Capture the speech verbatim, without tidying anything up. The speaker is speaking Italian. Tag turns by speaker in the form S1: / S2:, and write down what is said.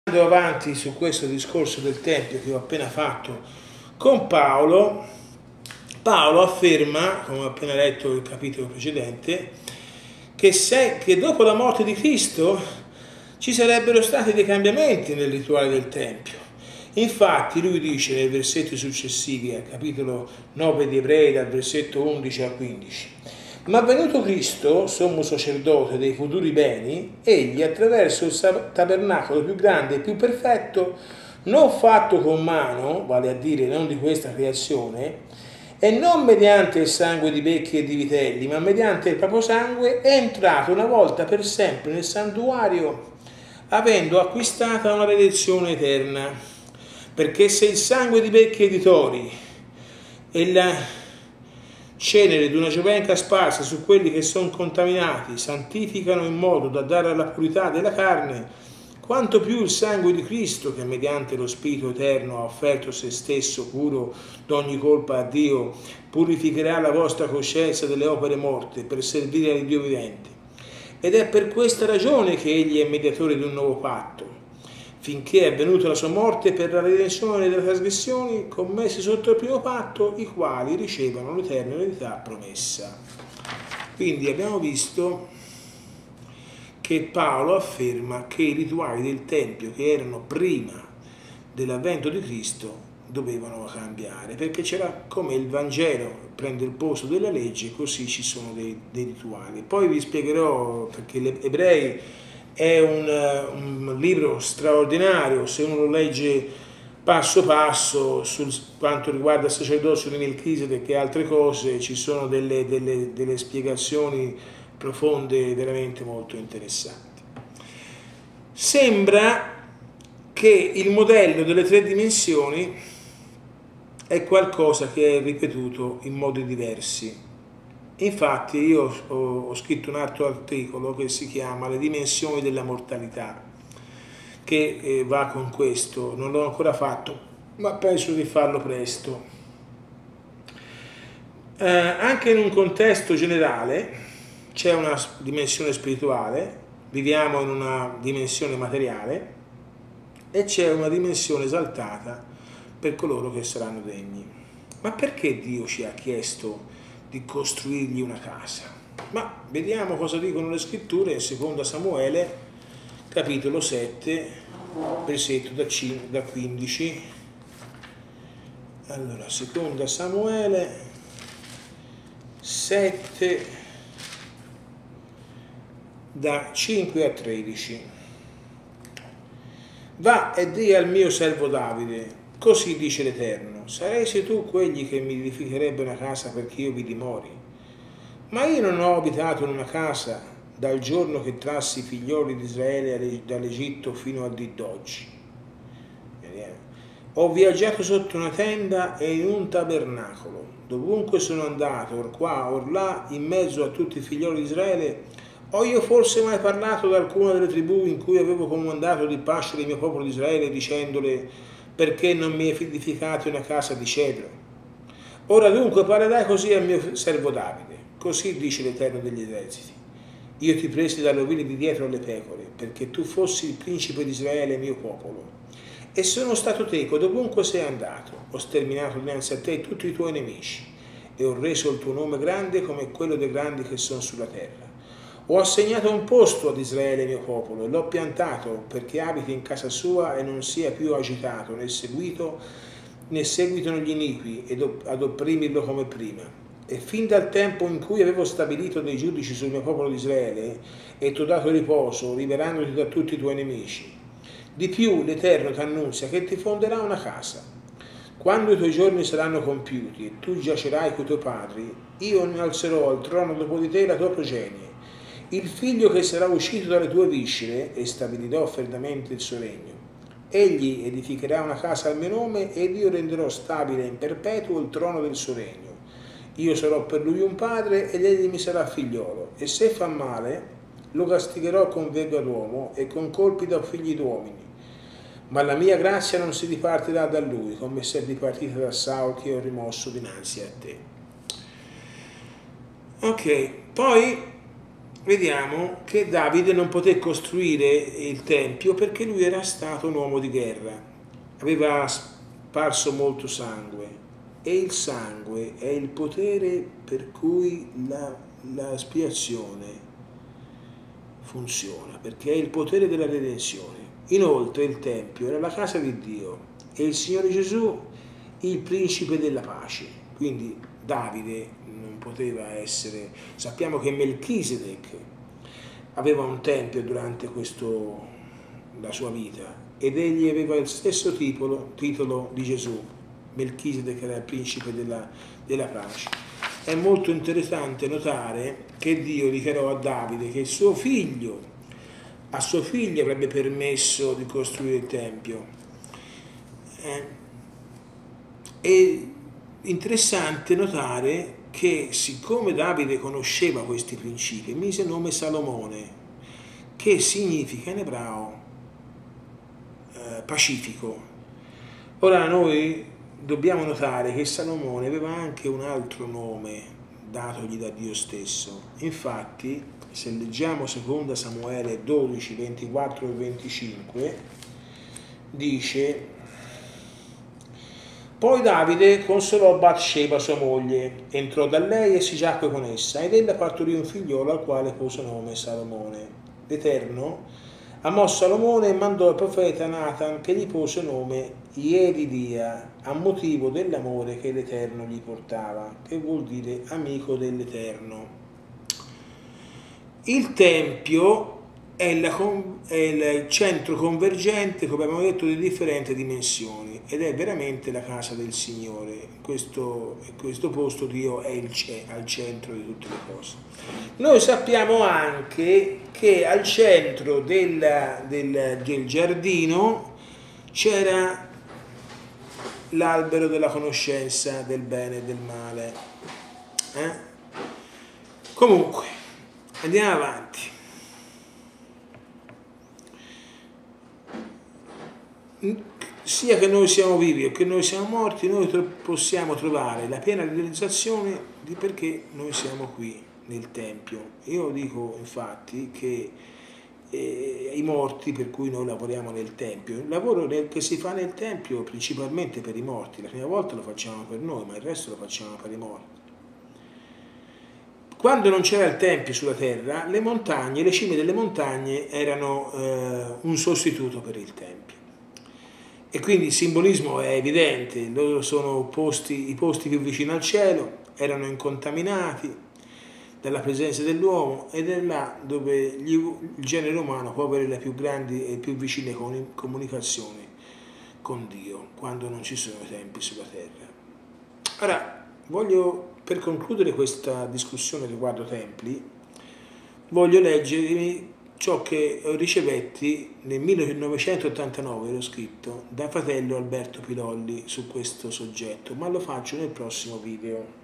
S1: Andando avanti su questo discorso del Tempio che ho appena fatto con Paolo, Paolo afferma, come ho appena letto il capitolo precedente, che, se, che dopo la morte di Cristo ci sarebbero stati dei cambiamenti nel rituale del Tempio. Infatti lui dice nei versetti successivi al capitolo nove di Ebrei, dal versetto undici al quindici: ma venuto Cristo, sommo sacerdote dei futuri beni, egli attraverso il tabernacolo più grande e più perfetto, non fatto con mano, vale a dire non di questa creazione, e non mediante il sangue di becchi e di vitelli, ma mediante il proprio sangue, è entrato una volta per sempre nel santuario, avendo acquistata una redenzione eterna. Perché se il sangue di becchi e di tori e la cenere di una giovenca sparsa su quelli che sono contaminati santificano in modo da dare alla purità della carne, quanto più il sangue di Cristo, che mediante lo Spirito Eterno ha offerto se stesso puro d'ogni colpa a Dio, purificherà la vostra coscienza delle opere morte per servire al Dio vivente. Ed è per questa ragione che egli è mediatore di un nuovo patto, finché è venuta la sua morte per la redenzione delle trasgressioni commesse sotto il primo patto, i quali ricevono l'eterna eredità promessa. Quindi abbiamo visto che Paolo afferma che i rituali del Tempio che erano prima dell'avvento di Cristo dovevano cambiare, perché c'era, come il Vangelo prende il posto della legge, così ci sono dei, dei rituali. Poi vi spiegherò, perché gli Ebrei è un, un libro straordinario, se uno lo legge passo passo su quanto riguarda il sacerdozio di Melchisedec e altre cose, ci sono delle, delle, delle spiegazioni profonde veramente molto interessanti. Sembra che il modello delle tre dimensioni è qualcosa che è ripetuto in modi diversi. Infatti io ho, ho scritto un altro articolo che si chiama Le dimensioni della mortalità, che eh, va con questo. Non l'ho ancora fatto, ma penso di farlo presto. Eh, anche in un contesto generale c'è una dimensione spirituale, viviamo in una dimensione materiale e c'è una dimensione esaltata per coloro che saranno degni. Ma perché Dio ci ha chiesto di costruirgli una casa? Ma vediamo cosa dicono le scritture in seconda Samuele, capitolo sette, versetto da quindici. Allora, seconda Samuele sette, da cinque a tredici. Va e di al mio servo Davide: così dice l'Eterno, saresti tu quegli che mi edificherebbe una casa perché io vi dimori? Ma io non ho abitato in una casa dal giorno che trassi i figlioli di Israele dall'Egitto fino a dì d'oggi. Ho viaggiato sotto una tenda e in un tabernacolo. Dovunque sono andato, or qua, or là, in mezzo a tutti i figlioli di Israele, ho io forse mai parlato ad alcuna delle tribù in cui avevo comandato di pascere il mio popolo di Israele, dicendole: perché non mi edificate una casa di cedro? Ora dunque parlerai così al mio servo Davide: così dice l'Eterno degli eserciti, io ti presi dalle ovili di dietro alle pecore, perché tu fossi il principe di Israele, mio popolo, e sono stato teco dovunque sei andato, ho sterminato dinanzi a te tutti i tuoi nemici, e ho reso il tuo nome grande come quello dei grandi che sono sulla terra. Ho assegnato un posto ad Israele mio popolo e l'ho piantato perché abiti in casa sua e non sia più agitato né seguito né seguitano gli iniqui ed ad opprimirlo come prima. E fin dal tempo in cui avevo stabilito dei giudici sul mio popolo di Israele e ti ho dato riposo, liberandoti da tutti i tuoi nemici. Di più l'Eterno ti annunzia che ti fonderà una casa. Quando i tuoi giorni saranno compiuti e tu giacerai coi tuoi padri, io ne alzerò al trono dopo di te la tua progenie, il figlio che sarà uscito dalle tue viscere, e stabilirò ferdamente il suo regno. Egli edificherà una casa al mio nome ed io renderò stabile in perpetuo il trono del suo regno. Io sarò per lui un padre ed egli mi sarà figliolo, e se fa male lo castigherò con verga d'uomo e con colpi da figli d'uomini. Ma la mia grazia non si dipartirà da lui, come se è dipartita da Saul che ho rimosso dinanzi a te. Ok, poi vediamo che Davide non poté costruire il Tempio perché lui era stato un uomo di guerra, aveva sparso molto sangue e il sangue è il potere per cui la, la spiazione funziona, perché è il potere della redenzione. Inoltre il Tempio era la casa di Dio e il Signore Gesù il principe della pace, quindi Davide non poteva essere, sappiamo che Melchisedec aveva un tempio durante questo, la sua vita ed egli aveva il stesso titolo, titolo di Gesù, Melchisedec era il principe della, della pace. È molto interessante notare che Dio dichiarò a Davide che il suo figlio, a suo figlio avrebbe permesso di costruire il tempio. Eh, è interessante notare che siccome Davide conosceva questi principi, mise nome Salomone, che significa in ebrao eh, pacifico. Ora noi dobbiamo notare che Salomone aveva anche un altro nome datogli da Dio stesso. Infatti, se leggiamo seconda Samuele dodici, ventiquattro e venticinque, dice: poi Davide consolò Batsheba sua moglie, entrò da lei e si giacque con essa, ed ella partorì un figliolo al quale pose nome Salomone. L'Eterno amò Salomone e mandò il profeta Nathan che gli pose nome Ieridia, a motivo dell'amore che l'Eterno gli portava, che vuol dire amico dell'Eterno. Il Tempio è, la, è il centro convergente, come abbiamo detto, di differenti dimensioni ed è veramente la casa del Signore. In questo, in questo posto Dio è il, al centro di tutte le cose. Noi sappiamo anche che al centro del, del, del giardino c'era l'albero della conoscenza del bene e del male. Eh? Comunque, andiamo avanti. Sia che noi siamo vivi o che noi siamo morti, noi possiamo trovare la piena realizzazione di perché noi siamo qui nel Tempio. Io dico infatti che eh, i morti per cui noi lavoriamo nel Tempio, il lavoro che si fa nel Tempio principalmente per i morti, la prima volta lo facciamo per noi, ma il resto lo facciamo per i morti. Quando non c'era il Tempio sulla terra, le montagne, le cime delle montagne erano eh, un sostituto per il Tempio. E quindi il simbolismo è evidente, loro sono posti, i posti più vicini al cielo, erano incontaminati dalla presenza dell'uomo ed è là dove gli, il genere umano può avere le più grandi e più vicine comunicazioni con Dio, quando non ci sono tempi sulla terra. Ora, voglio, per concludere questa discussione riguardo templi, voglio leggervi ciò che ricevetti nel millenovecentottantanove, l'ho scritto, da fratello Alberto Pilolli su questo soggetto, ma lo faccio nel prossimo video.